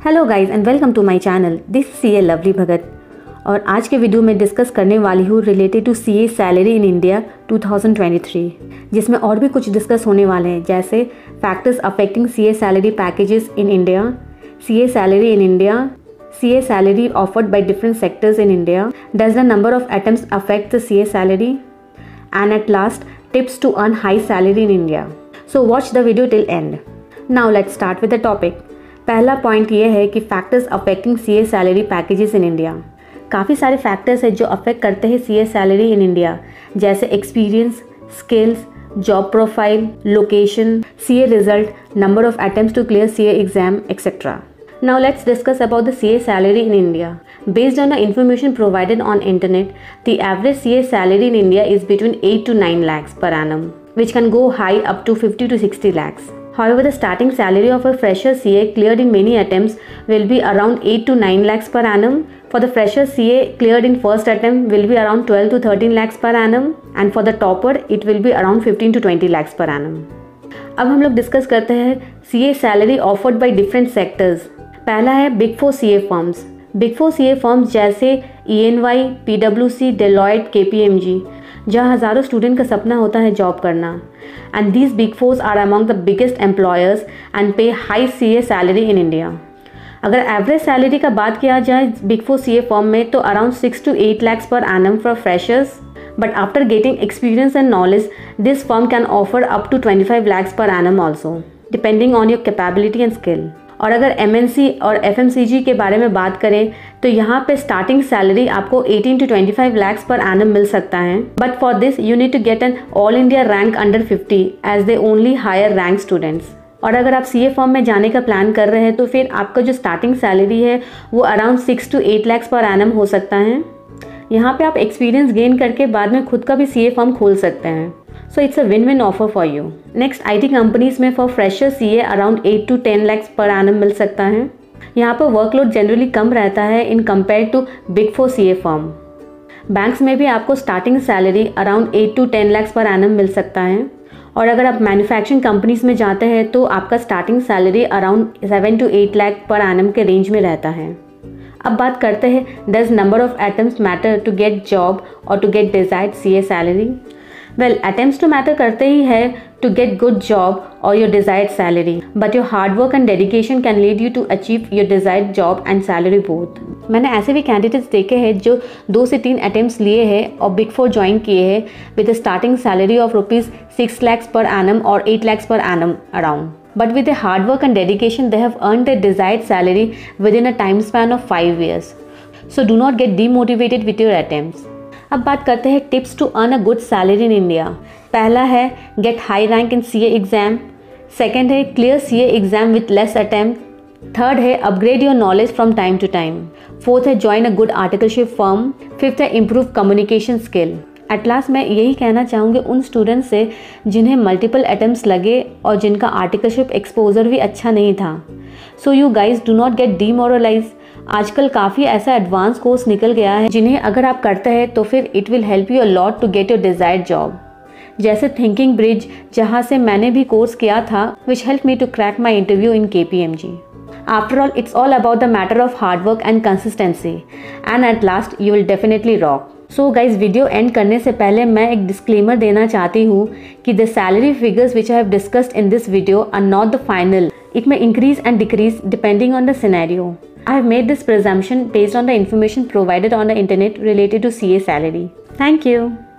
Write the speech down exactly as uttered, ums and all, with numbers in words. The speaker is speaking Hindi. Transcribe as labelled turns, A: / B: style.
A: Hello guys and welcome to my channel. This C A Lovely Bhagat और आज के वीडियो में डिस्कस करने वाली हूँ related to C A salary in India two thousand twenty three, जिसमें और भी कुछ डिस्कस होने वाले हैं, जैसे factors affecting C A salary packages in India, C A salary in India, C A salary offered by different sectors in India, does the number of attempts affect the C A salary, and at last tips to earn high salary in India. So watch the video till end. Now let's start with the topic. पहला पॉइंट ये है कि factors affecting C A salary packages in India. काफ़ी सारे फैक्टर्स हैं जो अफेक्ट करते हैं C A salary in India, जैसे experience, skills, job profile, location, C A result, number of attempts to clear C A exam, etcetera. Now let's discuss about the C A salary in India. Based on the information provided on internet, the average C A salary in India is between eight to nine lakhs per annum, which can go high up to fifty to sixty lakhs. However, the starting salary of a fresher C A cleared in many attempts will be around eight to nine lakhs per annum. For the fresher C A cleared in first attempt will be around twelve to thirteen lakhs per annum, and for the topper it will be around fifteen to twenty lakhs per annum. अब हम लोग डिस्कस करते हैं C A salary offered by different sectors. पहला है big four C A firms. Big four C A firms जैसे E N Y, P W C, Deloitte, K P M G, जहाँ हज़ारों स्टूडेंट का सपना होता है जॉब करना। And these big fours are among the biggest employers and pay high C A salary in India. अगर एवरेज सैलरी का बात किया जाए big four C A firm में, तो around six to eight lakhs per annum for freshers, but after getting experience and knowledge this firm can offer up to twenty five lakhs per annum also, depending on your capability and skill. और अगर एम एन सी और एफ एम सी जी के बारे में बात करें तो यहाँ पे स्टार्टिंग सैलरी आपको eighteen to twenty five lakhs per annum मिल सकता है, but for this you need to get an all India rank under fifty as they only hire rank students. और अगर आप सी ए फॉर्म में जाने का प्लान कर रहे हैं तो फिर आपका जो स्टार्टिंग सैलरी है वो around six to eight lakhs per annum हो सकता है। यहाँ पे आप एक्सपीरियंस गेन करके बाद में खुद का भी सी ए फॉर्म खोल सकते हैं। So it's a win win offer for you. Next, I T companies में for fresher C A around eight to ten lakhs per annum मिल सकता है। यहाँ पर वर्कलोड जनरली कम रहता है in compare to big four C A firm. Banks में भी आपको starting salary around eight to ten lakhs per annum मिल सकता है। और अगर आप मैन्युफैक्चरिंग कंपनीज में जाते हैं तो आपका starting salary around seven to eight lakh per annum के रेंज में रहता है। अब बात करते हैं, does number of attempts matter to get job और to get desired C A salary? Well, attempts तो मैटर करते ही है टू गेट गुड जॉब और your desired salary, but your hard work and dedication can lead you to achieve your desired job and salary both. मैंने ऐसे भी कैंडिडेट्स देखे हैं जो दो से तीन अटेम्प्ट्स लिए हैं और बिग फोर ज्वाइन किए हैं with starting salary of rupees six lakhs per annum और eight lakhs per annum around, but with their hard work and dedication they have earned their desired salary within a time span of five years. So do not get demotivated with your attempts. अब बात करते हैं tips to earn a good salary in India. पहला है get high rank in C A exam. Second है clear C A exam with less attempt. Third है upgrade your knowledge from time to time. Fourth है join a good articleship firm. Fifth है improve communication skill. At last मैं यही कहना चाहूँगी उन स्टूडेंट्स से जिन्हें मल्टीपल अटेम्प्ट्स लगे और जिनका आर्टिकलशिप एक्सपोजर भी अच्छा नहीं था। So you guys do not get demoralize. आजकल काफ़ी ऐसा एडवांस कोर्स निकल गया है जिन्हें अगर आप करते हैं तो फिर it will help you a lot to get your desired job, जैसे थिंकिंग ब्रिज, जहाँ से मैंने भी कोर्स किया था, which help me to crack my interview in K P M G. After all, it's all about the matter of hard work and consistency, and at last you will definitely rock. So guys, video end करने से पहले मैं एक डिस्क्लेमर देना चाहती हूँ कि the salary figures which I have discussed in this video are not the final. It may increase and decrease depending on the scenario. I have made this presumption based on the information provided on the internet related to C A salary. Thank you.